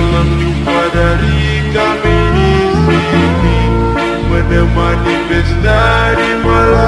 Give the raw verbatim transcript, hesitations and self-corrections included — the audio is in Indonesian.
Jangan lupa dari kami di sini, menemani pesta di malam